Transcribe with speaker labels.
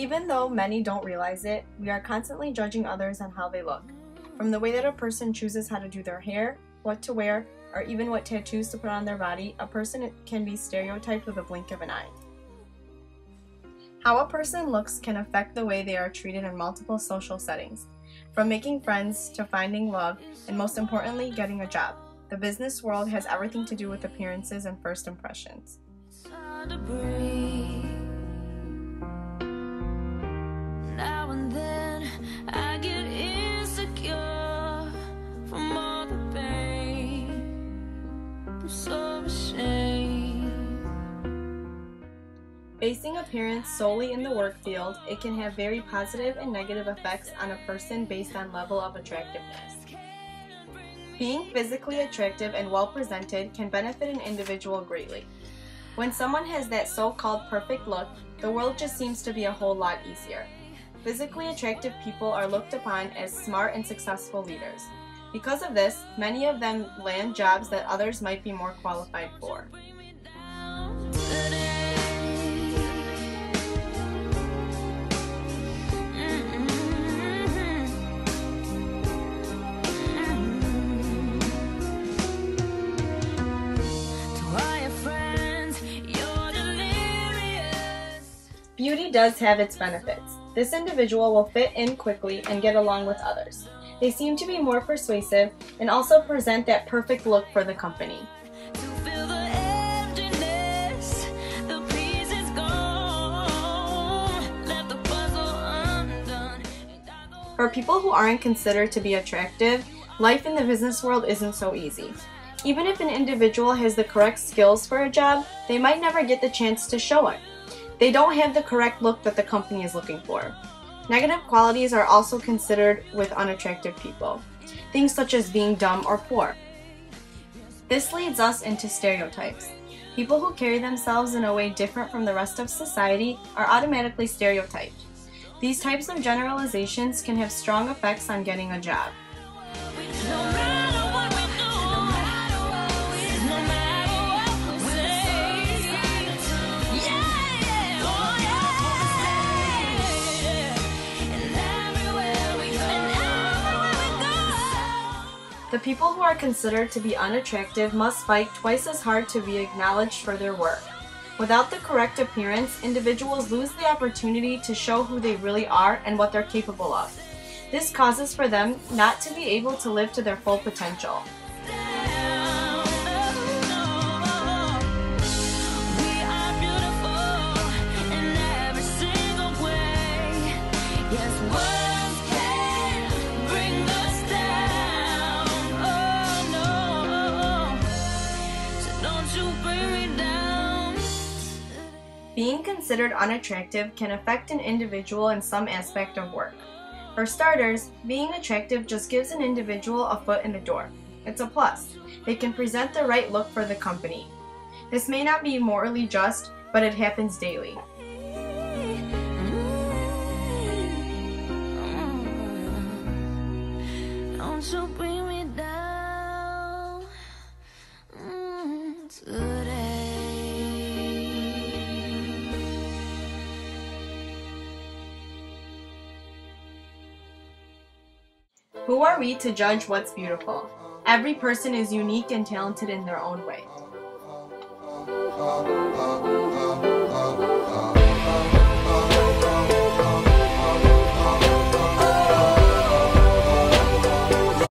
Speaker 1: Even though many don't realize it, we are constantly judging others on how they look. From the way that a person chooses how to do their hair, what to wear, or even what tattoos to put on their body, a person can be stereotyped with a blink of an eye. How a person looks can affect the way they are treated in multiple social settings, from making friends to finding love, and most importantly, getting a job. The business world has everything to do with appearances and first impressions.
Speaker 2: Now and then I get insecure from all the pain. I'm so ashamed.
Speaker 1: Basing appearance solely in the work field, it can have very positive and negative effects on a person based on level of attractiveness. Being physically attractive and well presented can benefit an individual greatly. When someone has that so-called perfect look, the world just seems to be a whole lot easier. Physically attractive people are looked upon as smart and successful leaders. Because of this, many of them land jobs that others might be more qualified for. Beauty does have its benefits. This individual will fit in quickly and get along with others. They seem to be more persuasive and also present that perfect look for the company. For people who aren't considered to be attractive, life in the business world isn't so easy. Even if an individual has the correct skills for a job, they might never get the chance to show it. They don't have the correct look that the company is looking for. Negative qualities are also considered with unattractive people, things such as being dumb or poor. This leads us into stereotypes. People who carry themselves in a way different from the rest of society are automatically stereotyped. These types of generalizations can have strong effects on getting a job. The people who are considered to be unattractive must fight twice as hard to be acknowledged for their work. Without the correct appearance, individuals lose the opportunity to show who they really are and what they're capable of. This causes for them not to be able to live to their full potential. Being considered unattractive can affect an individual in some aspect of work. For starters, being attractive just gives an individual a foot in the door. It's a plus. They can present the right look for the company. This may not be morally just, but it happens daily.
Speaker 2: Don't you bring me down today.
Speaker 1: Who are we to judge what's beautiful? Every person is unique and talented in their own way.